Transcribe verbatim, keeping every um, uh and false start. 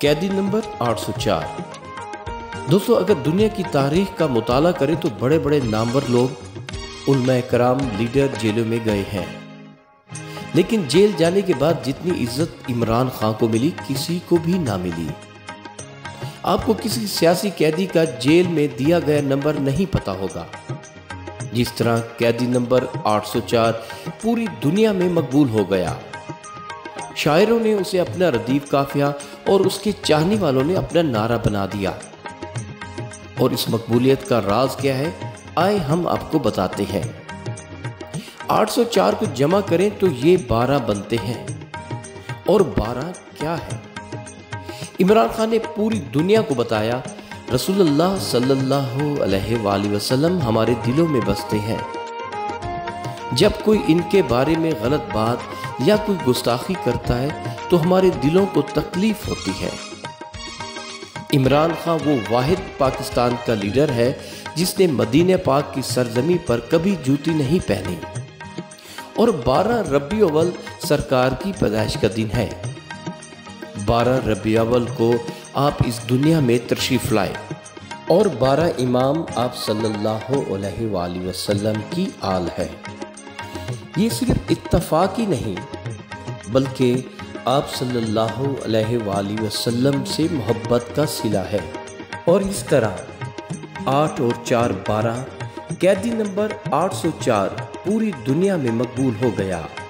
قیدی نمبر آٹھ سو چار۔ دوستو، اگر دنیا کی تاریخ کا مطالعہ کریں تو بڑے بڑے نامور لوگ، علماء کرام، لیڈر جیلوں میں گئے ہیں، لیکن جیل جانے کے بعد جتنی عزت عمران خان کو ملی کسی کو بھی نہ ملی۔ آپ کو کسی سیاسی قیدی کا جیل میں دیا گیا نمبر نہیں پتا ہوگا، جس طرح قیدی نمبر آٹھ سو چار پوری دنیا میں مقبول ہو گیا۔ شاعروں نے اسے اپنا ردیف قافیہ اور اس کے چاہنے والوں نے اپنا نعرہ بنا دیا۔ اور اس مقبولیت کا راز کیا ہے، آئے ہم آپ کو بتاتے ہیں۔ آٹھ سو چار کو جمع کریں تو یہ بارہ بنتے ہیں۔ اور بارہ کیا ہے؟ عمران خان نے پوری دنیا کو بتایا، رسول اللہ صلی اللہ علیہ وآلہ وسلم ہمارے دلوں میں بستے ہیں۔ جب کوئی ان کے بارے میں غلط بات یا کوئی گستاخی کرتا ہے تو ہمارے دلوں کو تکلیف ہوتی ہے۔ عمران خان وہ واحد پاکستان کا لیڈر ہے جس نے مدینہ پاک کی سرزمین پر کبھی جوتی نہیں پہنی۔ اور بارہ ربیع الاول سرکار کی پیدائش کا دن ہے۔ بارہ ربیع الاول کو آپ اس دنیا میں تشریف لائے، اور بارہ امام آپ صلی اللہ علیہ وآلہ وسلم کی آل ہے۔ یہ صرف اتفاق ہی نہیں بلکہ آپ صلی اللہ علیہ وآلہ وسلم سے محبت کا صلہ ہے۔ اور اس طرح آٹھ اور چار بارہ، قیدی نمبر آٹھ سو چار پوری دنیا میں مقبول ہو گیا۔